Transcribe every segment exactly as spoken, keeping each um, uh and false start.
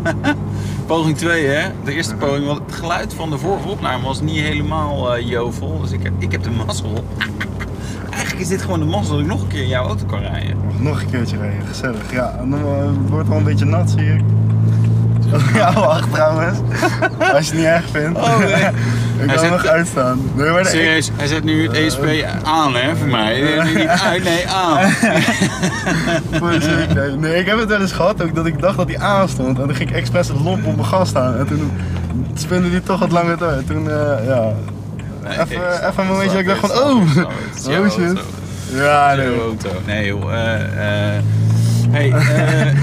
Poging twee, hè? De eerste poging, want het geluid van de vorige opname was niet helemaal uh, jovel. Dus ik heb, ik heb de mazzel. Eigenlijk is dit gewoon de mazzel dat ik nog een keer in jouw auto kan rijden. Mag nog een keertje rijden, gezellig. Ja, en dan, uh, het wordt wel een beetje nat, zie ik. Ja, wacht trouwens. Als je het niet erg vindt. Oh, nee. Ik kan zet... nog uitstaan. Nee, maar nee, serieus, ik... hij zet nu het E S P aan, hè, voor mij. Nee, niet uit, nee, aan. nee, nee, ik heb het wel eens gehad ook dat ik dacht dat hij aan stond. En dan ging ik expres het lomp op mijn gas staan. En toen spinde hij toch wat langer door. Toen, uh, ja... Nee, even, even een momentje dat ik dacht van, oh! Oh shit. Ja, nee. Auto. Nee joh, uh, uh, hey, uh,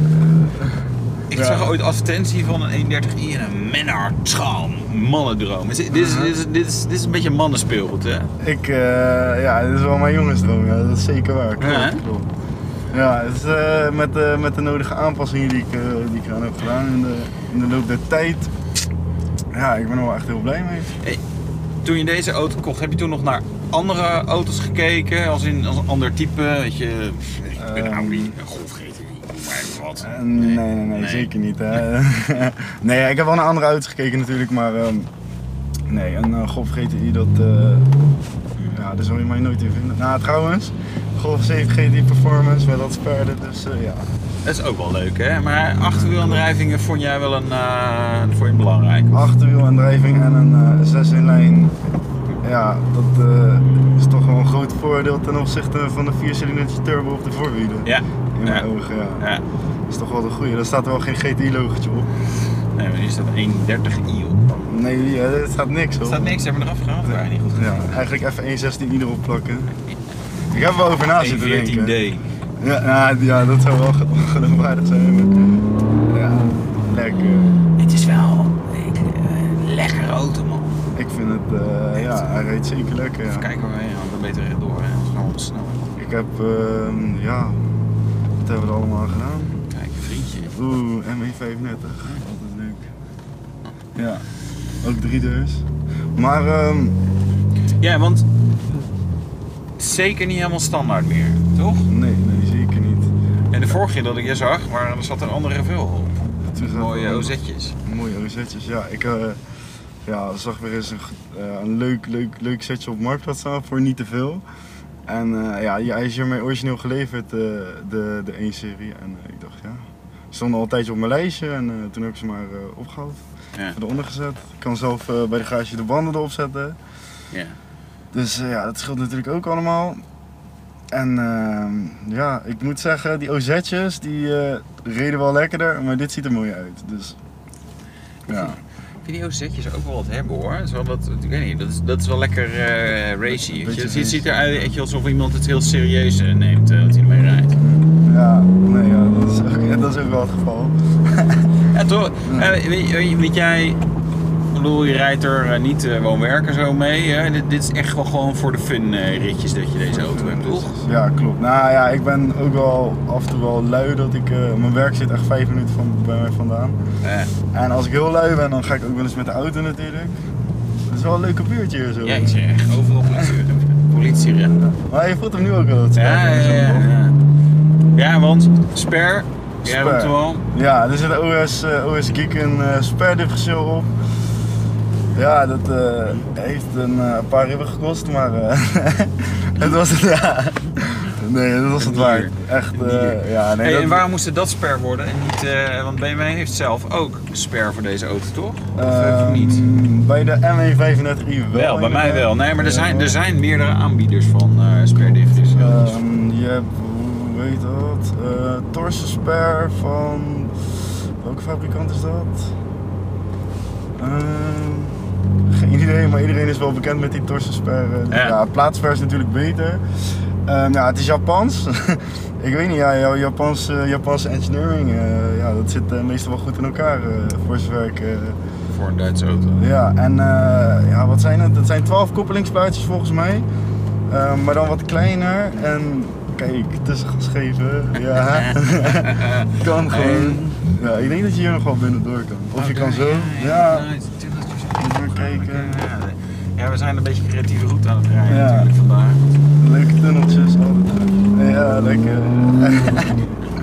ik ja. zag ooit advertentie van een eenendertig i en een Menard Tram, mannendroom. Dit is, dit, is, dit, is, dit, is, dit is een beetje een mannenspeelgoed, hè? Ik, uh, ja, dit is wel mijn jongensdroom, ja, dat is zeker waar. Klopt, ja, klopt. Ja, het is uh, met, uh, met de nodige aanpassingen die ik, uh, die ik eraan heb gedaan in de, in de loop der tijd. Ja, ik ben er wel echt heel blij mee. Hey, toen je deze auto kocht, heb je toen nog naar andere auto's gekeken? Als in als een ander type, weet je, een um, Audi, een Golf G T I, wat? Uh, nee, nee, nee, nee, zeker niet. Hè. Nee, ik heb wel naar andere auto's gekeken natuurlijk, maar um, nee, een uh, Golf G T I, dat, uh, ja, daar zal je mij nooit in vinden. Nou, trouwens, Golf zeven G T I Performance met dat sperde, dus uh, ja. Dat is ook wel leuk, hè? Maar achterwielaandrijvingen vond jij wel een, uh, vond je belangrijk? Achterwielaandrijving en een uh, zes in lijn, ja, dat uh, is toch wel een groot voordeel ten opzichte van de viercilindertje turbo op de voorwielen. Ja. In mijn ja. ogen, ja. ja. Dat is toch wel de goeie. Daar staat er wel geen G T I-logotje op. Nee, maar hier staat eenendertig i op. Nee, ja, er staat niks op. Er staat niks, hebben we eraf gehaald? Ja, niet goed ja, eigenlijk even één zestien i erop plakken. Ik heb er wel over na zitten denken. een veertien D. Ja, nou, ja, dat zou wel geloofwaardig zijn. Ja, lekker. Het is wel een uh, lekkere auto, man. Ik vind het, uh, ja, hij reed zeker lekker. Even ja. kijken waar we heen gaan, dan beter rechtdoor, hè? Anders gaan we snel. Ik heb, uh, ja, wat hebben we er allemaal gedaan? Kijk, vriendje. Oeh, M E vijfendertig, dat is leuk. Ja, ook drie deurs. Maar, um... ja, want zeker niet helemaal standaard meer, toch? Nee, nee, zeker niet. En de vorige keer dat ik je zag, maar er zat er andere Revel op. Mooie een, O Z'tjes. Mooie O Z'tjes, ja. Ik uh, ja, zag weer eens een, uh, een leuk, leuk, leuk setje op Marktplaats staan voor niet te veel. En uh, ja, hij is hiermee origineel geleverd, uh, de, de één serie. En uh, ik dacht, ja, ze stonden al een tijdje op mijn lijstje en uh, toen heb ik ze maar uh, opgehaald. Ja. Eronder gezet. Ik kan zelf uh, bij de garage de banden erop zetten. Ja. Dus uh, ja, dat scheelt natuurlijk ook allemaal. En uh, ja, ik moet zeggen, die O Z'tjes die uh, reden wel lekkerder, maar dit ziet er mooi uit. Dus ja. Ik vind die O Z'tjes ook wel wat hebben, hoor. Dat is wel dat, ik weet niet, dat is, dat is wel lekker uh, racy. Het ziet, ziet eruit alsof iemand het heel serieus uh, neemt uh, dat hij ermee rijdt. Ja, nee, ja, dat, is ook, ja, dat is ook wel het geval. Ja, toch? Ja. Uh, weet, weet jij, ik bedoel, je rijdt er uh, niet uh, woon-werken zo mee. Hè? Dit, dit is echt wel gewoon voor de fun uh, ritjes dat je deze auto hebt, toch? Ja, klopt. Nou ja, ik ben ook wel af en toe wel lui dat ik, uh, mijn werk zit echt vijf minuten van, bij mij vandaan. Ja. En als ik heel lui ben, dan ga ik ook wel eens met de auto natuurlijk. Het is wel een leuke buurtje hier zo. Ja, ik zie echt overal politie, politie ja. Maar je voelt hem nu ook wel dat ja, ja, ja, ja. ja, want Sper, jij roept hem al. Ja, er zit een O S, uh, O S Geek een uh, Sper differentieel op. Ja, dat uh, heeft een uh, paar ribben gekost, maar uh, het was het, ja. Nee, dat was het waard. Echt, uh, ja. Nee, hey, dat... En waarom moest het dat Sper worden en niet, uh, want B M W heeft zelf ook Sper voor deze auto, toch? Of uh, niet? Bij de M E vijfendertig i wel. Wel, bij mij wel. Nee, maar er zijn, er zijn meerdere aanbieders van uh, Sper differentials. Um, je hebt, hoe heet dat? Uh, Torsen Sper van, welke fabrikant is dat? Uh, Geen idee, maar iedereen is wel bekend met die Torsen Sper. Ja, ja plaatsper is natuurlijk beter. Um, ja, het is Japans. Ik weet niet, ja, jouw Japanse, uh, Japanse engineering, uh, ja, dat zit uh, meestal wel goed in elkaar uh, voor zover ik... Uh, voor een Duitse auto. Ja, en uh, ja, wat zijn het? Dat zijn twaalf koppelingsplaatjes volgens mij. Uh, maar dan wat kleiner en kijk, tussengas geven, ja. Kan gewoon. Ja, ik denk dat je hier nog wel binnen door kan. Of je kan zo, ja. Even kijken. Ja, we zijn een beetje creatieve route aan het rijden ja. natuurlijk vandaag. Leuke tunneltjes, altijd. Ja, lekker. Vol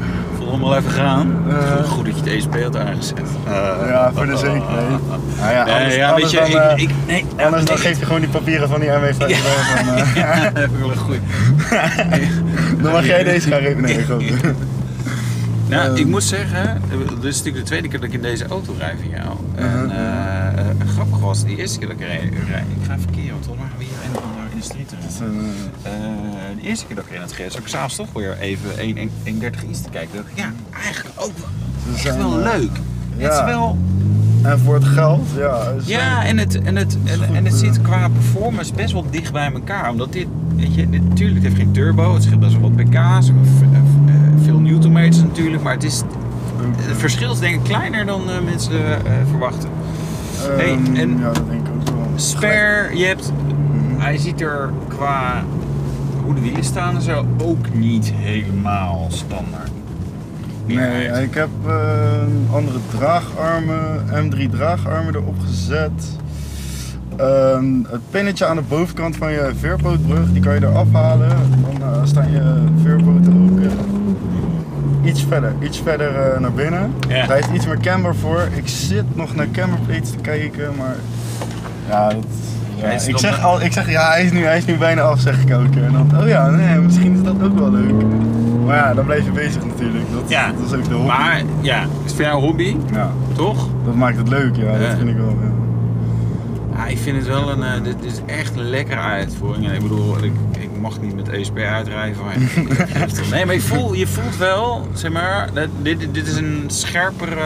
hem wel even gaan. Uh, Goed dat je het E S P had aangezet. Uh, ja, voor de zekerheid. Nou ja, anders, nee, ja, anders weet je, dan, ik, ik, nee, anders nee, dan nee. geef je gewoon die papieren van die M W vijf. Ja. Van, uh, Ja, dat heb ik wel een goeie. Dan mag jij deze gaan rekenen. Nee, gewoon. Nou, Um, ik moet zeggen, dit is natuurlijk de tweede keer dat ik in deze auto rijd van jou. En uh, uh, grappig was, die eerste keer dat ik rijd, ik ga even keren, want volgens mij gaan we hier in, in de street rijden. Uh, de eerste keer dat ik erin had gereden, zat ik s'avonds toch weer even één dertig iets te kijken. Dacht ik, ja, eigenlijk ook wel, echt zijn, wel leuk. Ja. Het is wel... En voor het geld, ja. Ja, en het, en, het, en, en het zit qua performance best wel dicht bij elkaar. Omdat dit, weet je, dit, natuurlijk het heeft geen turbo, het scheelt best wel wat pk's, veel newtonmeters natuurlijk, maar het is, het verschil is denk ik kleiner dan uh, mensen uh, verwachten. Um, hey, en ja, dat denk ik ook wel. spare, je hebt, mm-hmm. hij ziet er qua hoe de wielen staan en zo ook niet helemaal standaard. Nee, ja, ik heb uh, andere draagarmen, M drie draagarmen erop gezet. Um, het pinnetje aan de bovenkant van je veerpootbrug, die kan je eraf halen. Dan uh, staan je veerpoten ook uh, iets verder, iets verder uh, naar binnen. Ja. Daar heeft iets meer camber voor. Ik zit nog naar camberplates te kijken, maar ja, dat, ja, ik, zeg al, ik zeg ja, hij is, nu, hij is nu bijna af, zeg ik elke keer. En dan, oh ja, nee, misschien is dat ook wel leuk. Maar ja, dan blijf je bezig natuurlijk. Dat, ja, dat is ook de hobby. Maar ja, is het voor jou een hobby? Ja. Toch? Dat maakt het leuk, ja, ja. Dat vind ik wel. Ja. Ja, ik vind het wel een, uh, dit is echt een lekkere uitvoering. En ik bedoel, ik, ik mag niet met E S P uitrijden. Maar nee, maar je voelt, je voelt wel, zeg maar, dit, dit is een scherpere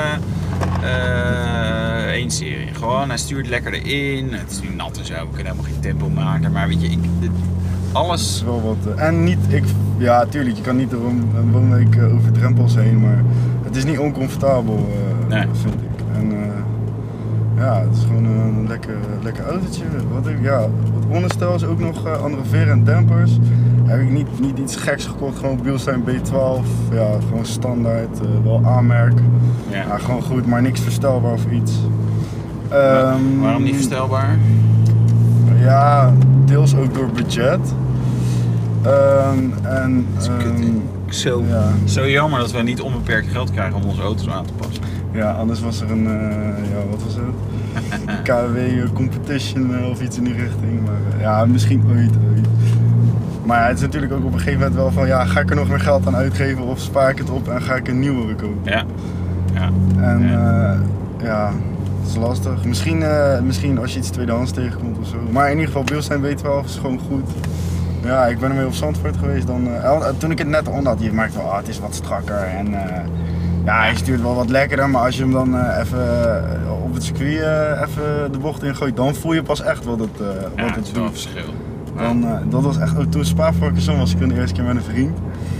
uh, één serie. Gewoon, hij stuurt lekker erin. Het is nu nat en zo, we kunnen helemaal geen tempo maken. Maar weet je, ik, dit, alles... is wel wat, uh, en niet, ik, ja tuurlijk, je kan niet door een, een woonweek uh, over drempels heen, maar het is niet oncomfortabel, uh, nee. vind ik. En, uh, ja, het is gewoon een lekker, lekker autootje. Wat ik, ja, het onderstel is ook nog uh, andere veren en dempers. Heb ik niet, niet iets geks gekocht, gewoon Bilstein B twaalf. Ja, gewoon standaard, uh, wel aanmerk. Ja. Ja, gewoon goed, maar niks verstelbaar of iets. Um, Waarom niet verstelbaar? Ja, deels ook door budget. Um, en, dat is um, zo, ja. zo jammer dat we niet onbeperkt geld krijgen om onze auto's aan te passen. Ja, anders was er een, uh, ja, wat was het? K W competition uh, of iets in die richting. Maar uh, ja, misschien ooit, ooit. Maar ja, het is natuurlijk ook op een gegeven moment wel van, ja, ga ik er nog meer geld aan uitgeven of spaar ik het op en ga ik een nieuwe kopen? Ja. Ja. En ja. Uh, ja, het is lastig. Misschien, uh, misschien als je iets tweedehands tegenkomt of zo. Maar in ieder geval, Bilstein B twaalf is gewoon goed. Ja, ik ben ermee op Zandvoort geweest. Dan, uh, toen ik het net on had, je merkt wel, ah, het is wat strakker en uh, ja, hij stuurt wel wat lekkerder. Maar als je hem dan uh, even uh, op het circuit uh, even de bocht ingooit, dan voel je pas echt wat het, uh, ja, wat het, het doet. Een verschil. Dan, uh, dat was echt, ook toen Spa-Francorchamps was ik toen de eerste keer met een vriend.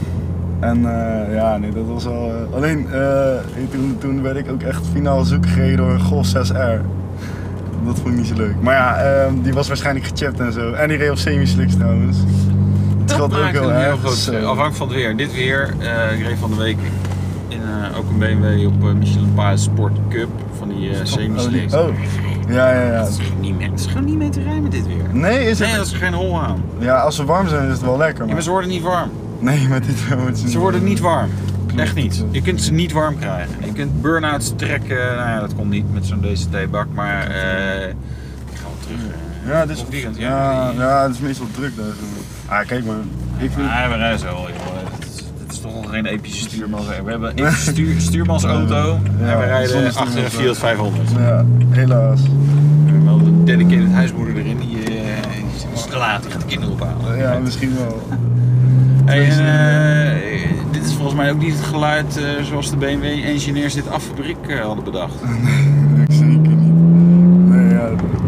En uh, ja, nee, dat was al. Uh, alleen uh, toen, toen werd ik ook echt finaal zoek gereden door een Golf zes R. Dat vond ik niet zo leuk. Maar ja, uh, die was waarschijnlijk gechipt en zo. En die reed op semi-slicks trouwens. Het dat maakt ook heel erg. Heel groot. Afhankelijk van het weer. Dit weer, uh, ik reed van de week in uh, ook een B M W op uh, Michelin Pilot Sport Cup van die uh, semi-slicks. Oh, oh. Ja, ja, ja. Dat is, niet mee, dat is gewoon niet mee te rijden met dit weer. Nee, is het? Nee, dat is geen hol aan. Ja, als ze warm zijn is het wel lekker. Maar, ja, maar ze worden niet warm. Nee, met dit wordt ze Ze worden niet warm. Echt niet. Je kunt ze niet warm krijgen. Je kunt burn-outs trekken. Nou ja, dat komt niet met zo'n D C T-bak, maar uh, ik ga wel terug. Uh, ja, dus, weekend, ja, ja, ja, het is meestal druk daar zo. Ah, kijk maar. Ik vind... Ja, we rijden zo wel, joh. Het is toch al geen epische stuurmans. We hebben een stuur, stuurmansauto ja, en we rijden achter een Fiat vijfhonderd. Ja, helaas. We hebben wel een dedicated huismoeder erin die uh, is te laat, die gaat de kinderen ophalen. Ja, misschien wel. Hey, en, uh, dit is volgens mij ook niet het geluid uh, zoals de B M W-engineers dit af fabriek uh, hadden bedacht. Nee, zeker niet. Nee, ja,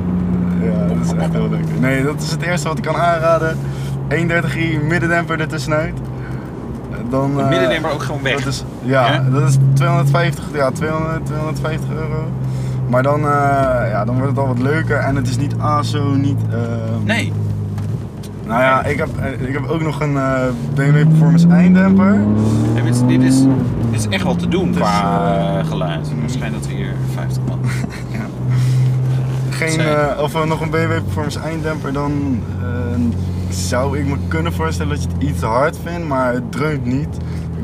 ja, dat is echt heel lekker. Nee, dat is het eerste wat ik kan aanraden. eenendertig i, middendemper ertussenuit. Dan, de middendemper ook gewoon weg. Dat is, ja, ja, dat is tweehonderdvijftig, ja, tweehonderd, tweehonderdvijftig euro. Maar dan, uh, ja, dan wordt het al wat leuker en het is niet A S O, niet... Uh, nee. Nou ja, ik heb, ik heb ook nog een uh, B M W Performance eindemper. Ja, dit, dit, is, dit is echt wel te doen qua uh, geluid. Het schijnt dat we hier vijftig man. Ja. Geen, uh, of uh, nog een B M W Performance einddemper, dan uh, zou ik me kunnen voorstellen dat je het iets te hard vindt, maar het dreunt niet. Ik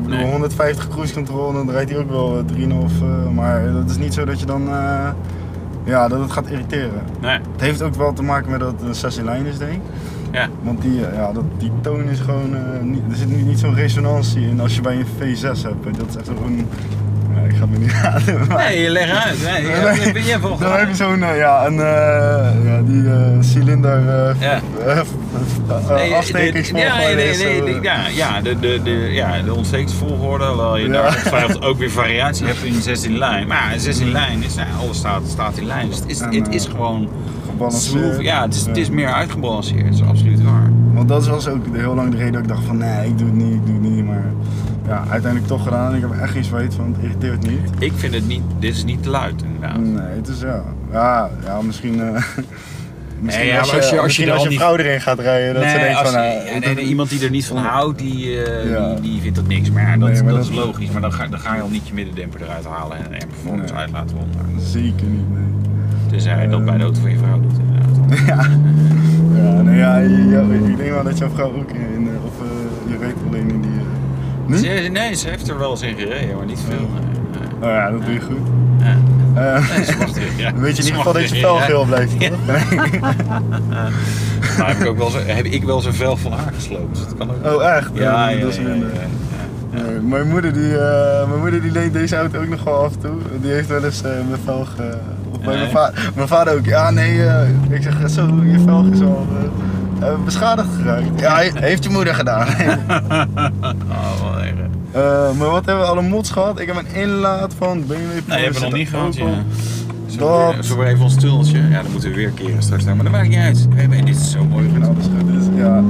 Ik bedoel, Nee. honderdvijftig cruise control, dan rijdt hij ook wel uh, drie komma vijf. Uh, maar dat is niet zo dat je dan, uh, ja, dat het gaat irriteren. Nee. Het heeft ook wel te maken met dat het een zes-in-lijn is, denk ik. Ja. Want die, uh, ja, dat, die toon is gewoon, uh, niet, er zit niet, niet zo'n resonantie in als je bij een V zes hebt. Dat is echt zo'n, ja, ik ga het me niet raden. Maar... Nee, leg uit. Nee, Nee, ja, nee. ben jij volgens Dan mij? heb je zo'n, uh, ja, een, uh, ja, die uh, cilinder uh, Ja. uh, uh, Nee, afstekingsvolgorde ja, nee, is nee, zo, nee, uh, ja, ja, de, de, de, ja, de ontstekingsvolgorde, hoewel je Ja. daar ongetwijfeld ook weer variatie hebt in zestien lijn. Maar zestien lijn is, nou, alles staat, staat in lijn. Dus het is, En, het is uh, gewoon gebalanceerd. smooth. Ja, het is, het is Ja. meer uitgebalanceerd, dat is absoluut waar. Want dat was ook heel lang de reden dat ik dacht van nee, ik doe het niet, ik doe het niet. Maar ja, uiteindelijk toch gedaan en ik heb er echt geen spijt van, het irriteert niet. Ik vind het niet, dit is niet te luid inderdaad. Nee, het is ja, ja, ja misschien, uh, misschien ja, als, maar je, als je- als misschien je er als al je niet- vrouw erin gaat rijden, dat ze denkt als, van ja, nou, nee, nee, iemand die er niet van houdt, die, uh, Ja. die, die vindt dat niks. Maar ja, dat, Nee, maar dat dat- is logisch. Maar dan ga, dan ga je al niet je middendemper eruit halen en een performance Nee. uit laten ronden. zeker niet, nee. Tenzij je dat Eh. bij de auto van je vrouw doet inderdaad. Ja, ja, nou ja, ja, ik denk wel dat jouw vrouw ook in, uh, of uh, je reed alleen in die, uh, niet? Ze, nee, ze heeft er wel eens in gereden, maar niet veel. Nee, nee. Oh ja, dat doe je goed. Ja. Uh, Nee, ze mag terug, ja. Weet je in Ze ieder mag geval dat je terug, vel ja. geel blijft, toch? Nee. Nou, heb ik ook wel zo, heb ik wel zo'n vel van haar gesloopt. Dus dat kan ook. Oh echt? Ja, ja, dat is ja, minder. ja, ja. Nee, mijn moeder die, uh, mijn moeder die leent deze auto ook nog wel af en toe. Die heeft wel eens uh, mijn velg, uh, of bij Nee. mijn, va mijn vader ook. Ja nee, uh, ik zeg zo, je velg is al uh, uh, beschadigd geraakt. Ja, he- heeft je moeder gedaan. Oh, wel erg. uh, maar wat hebben we alle mods gehad? Ik heb een inlaat van B M W. Nee, hebben we nog niet gehad, ja. Zo Dat- weer, zo weer even ons tunneltje. Ja, dan moeten we weer keren straks naar. Maar dat maakt niet uit. Hey, maar dit is zo mooi. En alles goed. Dus, ja. Ja,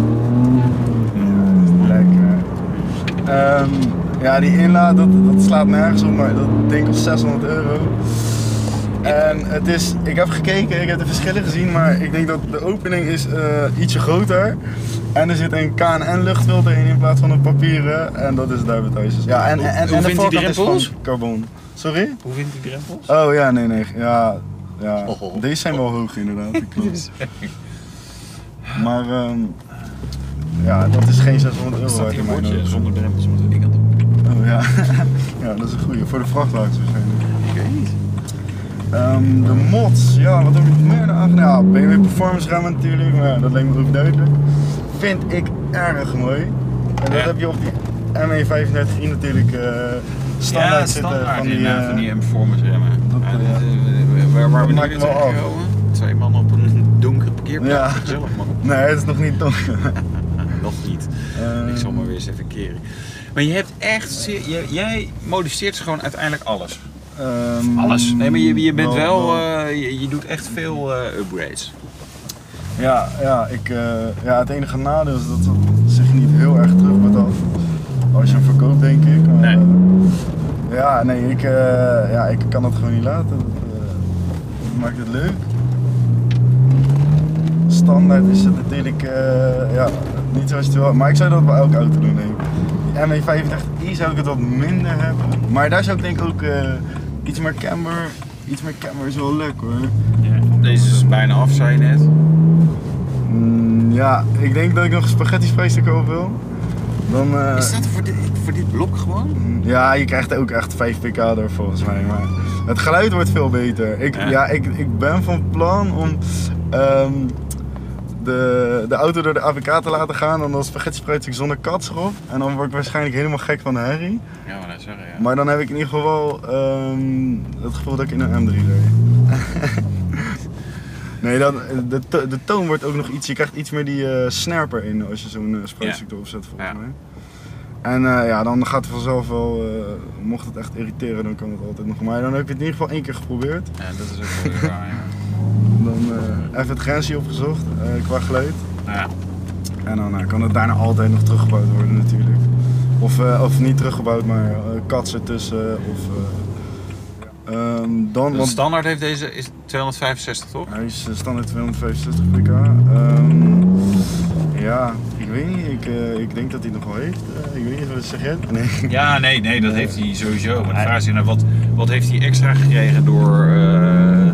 dat is lekker. Um, ja, die inlaat, dat, dat slaat nergens op, maar dat denk ik op zeshonderd euro. En het is, ik heb gekeken, ik heb de verschillen gezien, maar ik denk dat de opening is uh, ietsje groter. En er zit een K N N luchtfilter in in plaats van een papieren. En dat is het duimbethuis. Ja, en, en, en, Hoe en de vindt u die voorkant is van drempels? carbon. Sorry? Hoe vindt u de drempels? Oh ja, nee, nee. Ja, ja. Oh. Deze zijn wel hoog inderdaad, dat klopt. Maar um, ja, dat is geen zeshonderd Er euro staat waard hier in een mijn bordje ogen. zonder drempels moeten we die kant op. Oh ja. Ja, dat is een goeie. Voor de vrachtwagens waarschijnlijk. Ik weet niet. Um, de mods, ja, wat heb ik nog meer aan? Ja, B M W Performance remmen natuurlijk, maar ja, dat lijkt me ook duidelijk. Vind ik erg mooi. En dat Ja. heb je op die M E vijfendertig i natuurlijk uh, standaard ja, zitten standaard van die... in, uh, uh, van die performance remmen. dat, Ja, ja. dit, uh, waar waar we Dat nu maakt weer wel af. tegengekomen? Twee man op een donkere parkeerplaats. Ja. Gezellig man. Nee, het is nog niet donker. Nog niet. Uh, Ik zal maar weer eens even keren. Maar je hebt echt, se- jij, jij modificeert gewoon uiteindelijk alles. um, Alles. Nee, maar je, je bent wel, wel- uh, je, je doet echt veel uh, upgrades. Ja, ja, ik, uh, ja, het enige nadeel is dat het zich niet heel erg terugbetaalt. Als je hem verkoopt, denk ik. Maar, Nee. uh, ja, nee, ik, uh, ja, ik kan het gewoon niet laten. Dat, uh, dat maakt het leuk. Standaard is het natuurlijk uh, ja, niet zoals het wil. Maar ik zou dat bij elke auto doen. Nee. Die M E vijfendertig i zou ik het wat minder hebben. Maar daar zou ik denk ook uh, iets meer camber. Iets meer camber is wel leuk hoor. Ja. Deze is bijna af, zei je net. Mm, ja, ik denk dat ik nog spaghetti spijsstukken op wil. Dan, uh, Is dat voor dit, voor dit blok gewoon? ja, je krijgt ook echt vijf pk door volgens mij. Maar het geluid wordt veel beter. Ik, Ja. ja. ik, ik ben van plan om um, de, de auto door de A P K te laten gaan. En dan spaghetti spijstuk zonder kats erop. En dan word ik waarschijnlijk helemaal gek van de herrie. Ja, maar dat zeggen, ja. Maar dan heb ik in ieder geval um, het gevoel dat ik in een M drie rijd. Nee, dan, de, to- de toon wordt ook nog iets, je krijgt iets meer die uh, snerper in als je zo'n uh, spruitstuk erop zet volgens Ja. mij. En uh, ja, dan gaat het vanzelf wel, uh, mocht het echt irriteren, dan kan het altijd nog. Maar dan heb ik het in ieder geval één keer geprobeerd. Ja, dat is ook wel weer waar, ja. Dan uh, even het grensje opgezocht uh, qua geluid. Ja. En dan uh, kan het daarna altijd nog teruggebouwd worden natuurlijk. Of, uh, of niet teruggebouwd, maar uh, kats ertussen. Of, uh, um, dan, De want standaard heeft deze is tweehonderdvijfenzestig, toch? hij is uh, standaard tweehonderdvijfenzestig pk. Um, ja, ik weet niet. Ik, uh, ik denk dat hij het nog wel heeft. Uh, ik weet niet, wat zeg jij? Nee. Ja, nee, nee, dat heeft hij sowieso. Maar de Hij- vraag is inderdaad, wat, wat heeft hij extra gekregen door, uh,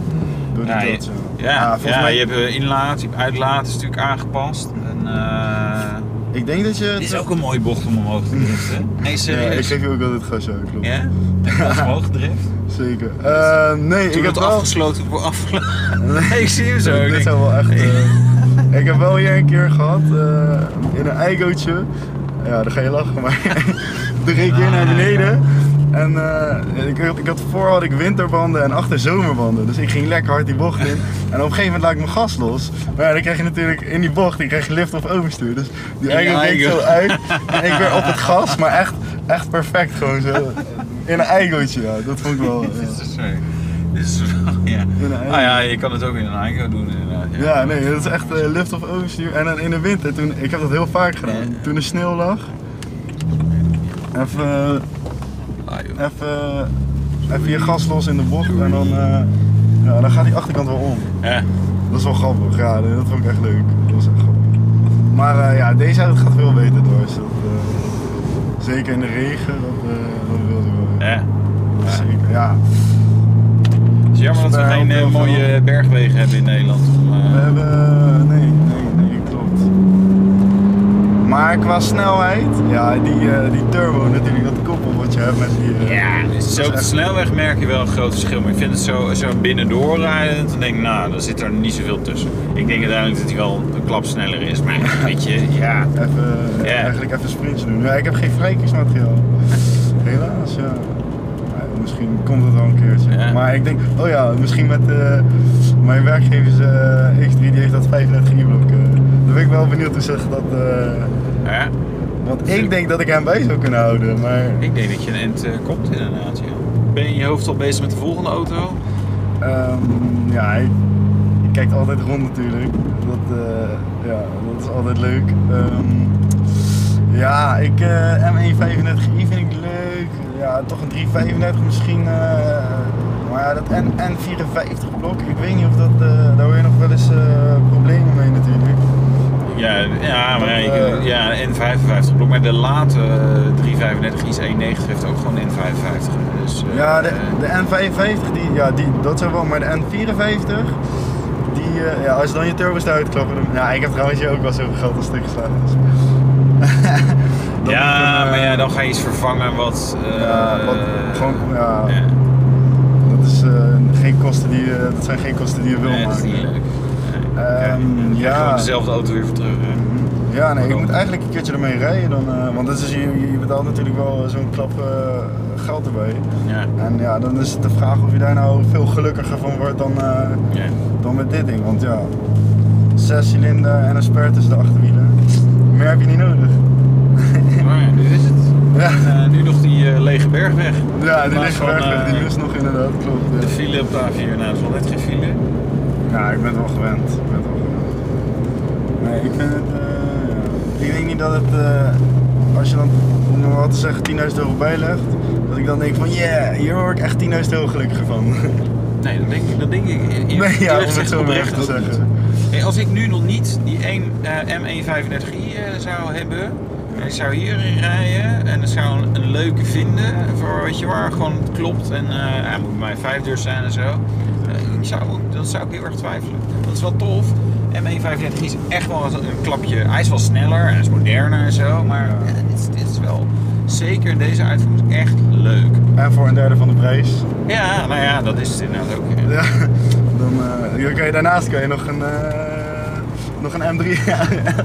Door die Ja, je, dood, ja, ja, volgens ja, mij- je hebt uh, inlaat, je hebt uitlaat is natuurlijk aangepast. En, uh, Ik denk dat je... dit is ook een mooie bocht om omhoog te driften. Nee, Ja, serieus? ik geef je ook altijd gas, ja, klopt. Ja? Heb je wel eens omhoog gedrift? Zeker. Uh, nee, Toen ik heb het wel... afgesloten wordt afgelopen. Nee, ik zie hem zo. Ik Dit denk, zou wel echt... Uh, ik heb wel hier een keer gehad, uh, in een eigootje. Ja, dan ga je lachen, maar drie keer naar beneden. En uh, ik, ik had voor had ik winterbanden en achter zomerbanden. Dus ik ging lekker hard die bocht in. En op een gegeven moment laat ik mijn gas los. Maar ja, dan krijg je natuurlijk in die bocht, dan krijg je lift of overstuur. Dus die eigo deed zo uit. En ik weer op het gas, maar echt, echt perfect gewoon zo. In een eigootje, ja. Dat vond ik wel... Uh, Dit is sorry. Dit is wel, ja. Ah ja, je kan het ook in een eigo doen inderdaad. Ja, ja, nee, dat is echt uh, lift of overstuur. En dan in de winter, toen, ik heb dat heel vaak gedaan. Toen er sneeuw lag. Even... Even, even je gas los in de bocht en dan, uh, ja, dan gaat die achterkant wel om. Ja. Dat is wel grappig, ja, dat vond ik echt leuk. Dat was echt grappig. Maar uh, ja, deze auto gaat veel beter door. Dus dat, uh, zeker in de regen, dat, uh, dat wil ik wel. Ja. Ja. Zeker, ja. Het is jammer dat we geen uh, mooie bergwegen hebben in Nederland. Om, uh... We hebben, uh, nee, nee, nee, klopt. Maar qua snelheid, ja, die, uh, die turbo natuurlijk, dat koppel wat je hebt met die... Uh, ja, dus zo op de snelweg merk je wel een groot verschil. Maar ik vind het zo, zo binnendoor rijden, dan denk ik, nou, dan zit er niet zoveel tussen. Ik denk uiteindelijk dat hij wel een klap sneller is, maar weet je, ja. Even, ja. Ja, eigenlijk even een sprintje doen. Ja, ik heb geen vrijkiesmateriaal. Helaas, ja. Ja. Misschien komt het wel een keertje. Ja. Maar ik denk, oh ja, misschien met uh, mijn werkgevers uh, X drie, die heeft dat vijfendertig i-blok. Uh, dan ben ik wel benieuwd hoe ze dat... Uh, ja. Want ik denk dat ik hem bij zou kunnen houden, maar... Ik denk dat je een end uh, komt inderdaad, ja. Ben je in je hoofd al bezig met de volgende auto? Um, ja, je, je kijkt altijd rond natuurlijk. Dat, uh, ja, dat is altijd leuk. Um, ja, ik, uh, M één vijfendertig i vind ik leuk. Ja, toch een drie vijfendertig misschien. Uh, maar ja, dat N vierenvijftig blok, ik weet niet of dat... Uh, daar hoor je nog wel eens uh, problemen mee natuurlijk. Ja, ja, maar dat, uh, ja, N vijfenvijftig blok, maar de late drie vijfendertig i één negentig heeft ook gewoon N vijfenvijftig. Dus, uh, ja, de, de N vijfenvijftig, die, ja, die, dat zou wel, maar de N vierenvijftig, die, uh, ja, als je dan je turbos eruit klappen, dan, ja, ik heb trouwens ook wel zoveel geld als stuk geslagen. Dus. Ja, een, uh, maar ja, dan ga je iets vervangen wat... Uh, ja, wat gewoon, ja, ja. Dat, is, uh, geen kosten die, uh, dat zijn geen kosten die je wil nee, maken. Dat is niet leuk. Nee. Um, ja, ja. gewoon dezelfde auto weer voor terug. Hè? Ja, nee, ik moet eigenlijk een keertje ermee rijden dan, uh, want dat is, je, je betaalt natuurlijk wel zo'n klap uh, geld erbij. Ja. En ja, dan is het de vraag of je daar nou veel gelukkiger van wordt dan, uh, ja. dan met dit ding. Want ja, zes cilinder en een spare tussen de achterwielen, meer heb je niet nodig. Maar ja, nu is het. Ja. En, uh, nu nog die uh, lege bergweg. Ja, die lege van, bergweg, uh, die lust nog inderdaad, klopt. Ja. De file op de A vier, nou dat is wel net geen file. Ja, ik ben het wel gewend. Ik ben het wel gewend. Nee, ik vind het... Uh, ja. Ik denk niet dat het... Uh, als je dan, om maar wat te zeggen, tienduizend euro bijlegt, dat ik dan denk van yeah, hier word ik echt tienduizend euro gelukkiger van. Nee, dat denk ik, dat denk ik in, in, nee, ja, om het zo oprecht te zeggen. Hey, als ik nu nog niet die één, uh, M één vijfendertig i uh, zou hebben, en ik zou hierin rijden en het zou een, een leuke vinden, voor, weet je waar, gewoon het klopt en uh, hij moet bij mij vijf deur zijn en zo, uh, ik zou, dat zou ik heel erg twijfelen. Dat is wel tof. M één vijfendertig i is echt wel een, een klapje, hij is wel sneller en is moderner en zo, maar ja, dit, dit is wel, zeker in deze uitvoering, echt leuk. En voor een derde van de prijs. Ja, nou ja, dat is het inderdaad ook. Ja. Ja, dan, uh, dan kan je daarnaast kan je nog een, uh, nog een M drie. Ja.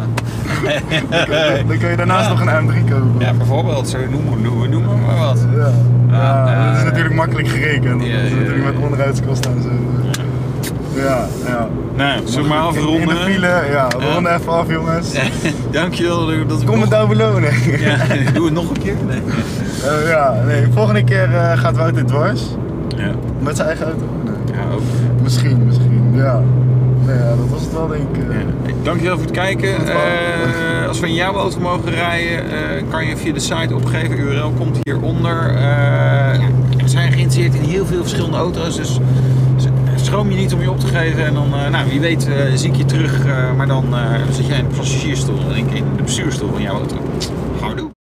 dan, kan, dan kan je daarnaast ja. nog een M drie kopen. Ja, bijvoorbeeld, zo noemen, noemen, noemen maar wat. Ja, ja, ja, dat is uh, natuurlijk makkelijk gerekend. Ja, dat is ja, natuurlijk ja. met onderhoudskosten en zo. Ja, ja. Nou, zullen we maar afronden? In de file, ja, we ronden ja. even af jongens. Dankjewel dat ik Kom nog... het nou belonen. Ja, doe het nog een keer? Nee. Uh, ja, nee, volgende keer uh, gaat Wouter dwars. Ja. Met zijn eigen auto. Nee. Ja, ook. Misschien, misschien, ja. Nee, ja, dat was het wel denk ik. Uh... Ja. Hey, dankjewel voor het kijken. Uh, als we in jouw auto mogen rijden, uh, kan je via de site opgeven. U R L komt hieronder. Uh, ja, we zijn geïnteresseerd in heel veel verschillende auto's, dus schroom je niet om je op te geven. En dan, uh, nou, wie weet, uh, zie ik je terug. Uh, maar dan uh, zit jij in de passagiersstoel en ik in de bestuursstoel van jouw auto. Houdoe.